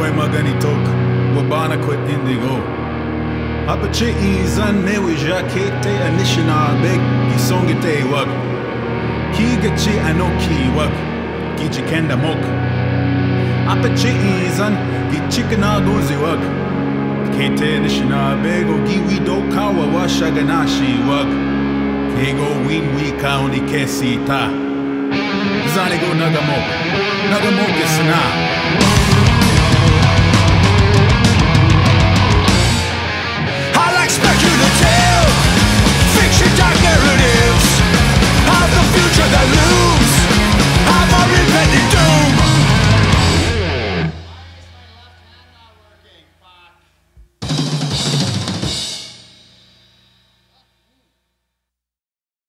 Noi magani tok, wabana kwet indigo. Apache izan mewi jakete anishina beg gisongite wag. Kigachi anoki wag, kijikenda mok. Apache izan gichikana guzi wag. Kete nishina bego giwi do kawa washaganashi wag. Kego win wi kauni kesita. Zanigo nagamok, nagamok isna. I like speculative fiction dark narrative.